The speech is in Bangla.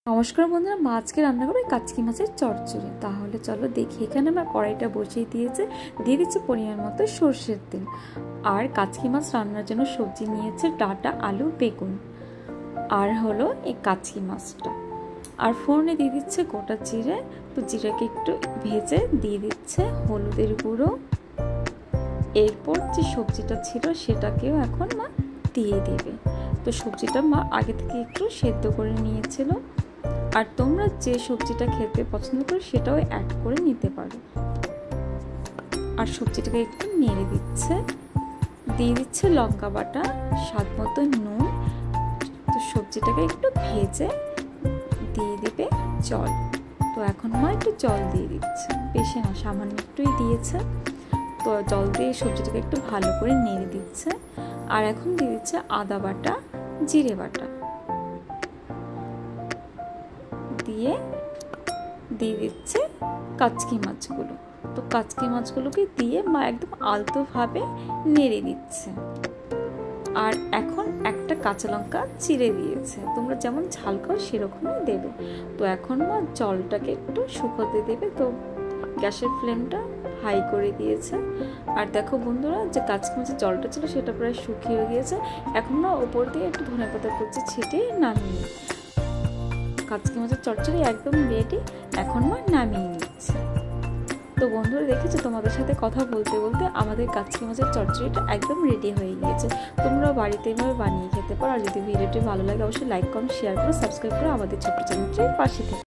নমস্কার বন্ধুরা, মা আজকে রান্না করবে কাচকি মাছের চচ্চড়ি। তাহলে চলো দেখি। এখানে আমার কড়াইটা বসিয়ে দিয়ে দিচ্ছে পরিমাণ মতো সর্ষের তেল। আর কাচকি মাছ রান্নার জন্য সবজি নিয়েছে ডাঁটা, আলু, বেগুন আর হলো এই কাচকি মাছটা। আর ফোড়নে দিয়ে দিচ্ছে গোটা জিরে। তো জিরাকে একটু ভেজে দিয়ে দিচ্ছে হলুদের গুঁড়ো। এরপর যে সবজিটা ছিল সেটাকেও এখন মা দিয়ে দেবে। তো সবজিটা মা আগে থেকে একটু সেদ্ধ করে নিয়েছিল। আর তোমরা যে সবজিটা খেতে পছন্দ করো সেটাও অ্যাড করে নিতে পারো। আর সবজিটাকে একটু নেড়ে দিয়ে দিচ্ছে লঙ্কা বাটা, স্বাদ মতো নুন। তো সবজিটাকে একটু ভেজে দিয়ে দেবে জল। তো এখন মা একটু জল দিয়ে দিচ্ছে, বেশি না, সামান্য একটুই দিয়েছে। তো জল দিয়ে সবজিটাকে একটু ভালো করে নেড়ে দিচ্ছে। আর এখন দিয়ে দিচ্ছে আদা বাটা, জিরে বাটা, দিয়ে দিচ্ছে কাচকি মাছগুলো। তো কাচকি মাছগুলোকে দিয়ে মা একদম আলতোভাবে নেড়ে দিচ্ছে। আর এখন একটা কাঁচা লঙ্কা চিড়ে দিয়েছে, তোমরা যেমন ঝাল খাও সেরকমই দেবে। তো এখন মা জলটাকে একটু শুকোতে দেবে। তো গ্যাসের ফ্লেমটা হাই করে দিয়েছে। আর দেখো বন্ধুরা, যে কাচকি মাছের জলটা ছিল সেটা প্রায় শুকিয়ে গিয়েছে। এখন না ওপর দিয়ে একটু ধনেপাতা কুচি ছিটিয়ে নামিয়ে কাচকি মাছের চচ্চড়ি একদম রেডি। এখন মা নামিয়ে নিচ্ছে। তো বন্ধুরা দেখেছো, তোমাদের সাথে কথা বলতে বলতে আমাদের কাচকি মাছের চচ্চড়িটা একদম রেডি হয়ে গিয়েছে। তোমরা বাড়িতে এভাবে বানিয়ে খেতে পারো। আর যদি ভিডিওটি ভালো লাগে অবশ্যই লাইক করো, শেয়ার করো, সাবস্ক্রাইব করো আমাদের ছোট্ট চ্যানেলটির পাশে থেকে।